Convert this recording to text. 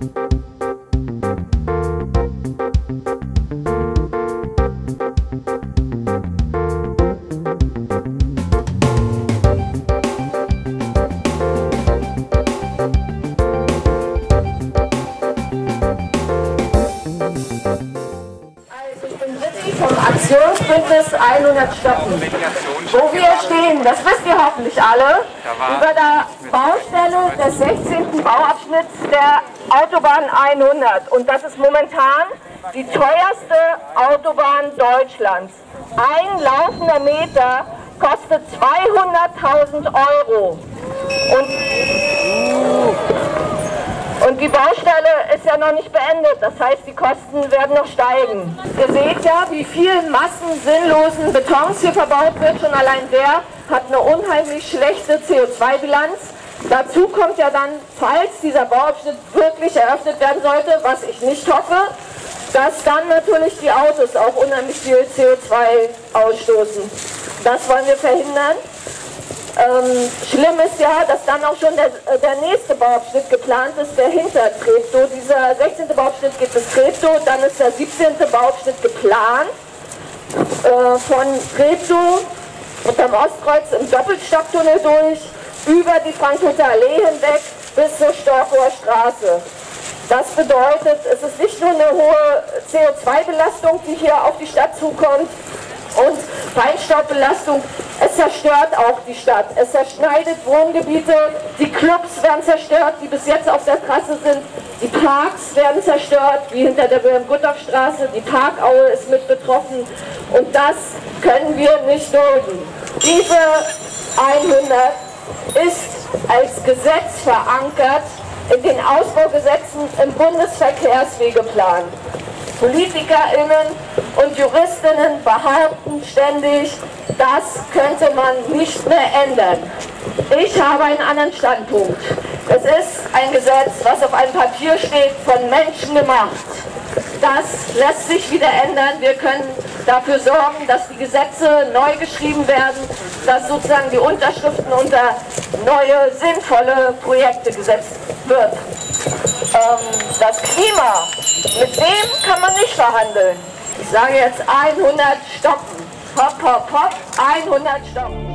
Vom Aktionsbündnis 100 Stoppen. Wo wir stehen, das wisst ihr hoffentlich alle, über der Baustelle des 16. Bauabschnitts der Autobahn 100. Und das ist momentan die teuerste Autobahn Deutschlands. Ein laufender Meter kostet 200.000 Euro. Und die Baustelle ist ja noch nicht beendet, das heißt, die Kosten werden noch steigen. Ihr seht ja, wie viel massensinnlosen Betons hier verbaut wird. Schon allein der hat eine unheimlich schlechte CO2-Bilanz. Dazu kommt ja dann, falls dieser Bauabschnitt wirklich eröffnet werden sollte, was ich nicht hoffe, dass dann natürlich die Autos auch unheimlich viel CO2 ausstoßen. Das wollen wir verhindern. Schlimm ist ja, dass dann auch schon der nächste Bauabschnitt geplant ist, der hinter Treptow. Dieser 16. Bauabschnitt geht bis Treptow, dann ist der 17. Bauabschnitt geplant. Von Treptow unterm Ostkreuz im Doppelstocktunnel durch, über die Frankfurter Allee hinweg bis zur Storkower Straße. Das bedeutet, es ist nicht nur eine hohe CO2-Belastung, die hier auf die Stadt zukommt, und Feinstaubbelastung, es zerstört auch die Stadt. Es zerschneidet Wohngebiete, die Clubs werden zerstört, die bis jetzt auf der Trasse sind, die Parks werden zerstört, wie hinter der Wilhelm-Guttorf-Straße, die Parkaue ist mit betroffen, und das können wir nicht dulden. Diese 100 ist als Gesetz verankert in den Ausbaugesetzen im Bundesverkehrswegeplan. PolitikerInnen und JuristInnen behaupten ständig, das könnte man nicht mehr ändern. Ich habe einen anderen Standpunkt. Es ist ein Gesetz, was auf einem Papier steht, von Menschen gemacht. Das lässt sich wieder ändern. Wir können dafür sorgen, dass die Gesetze neu geschrieben werden, dass sozusagen die Unterschriften unter neue, sinnvolle Projekte gesetzt wird. Das Klima, mit dem kann man nicht verhandeln. Ich sage jetzt 100 stoppen. Hopp, hopp, hopp, 100 stoppen.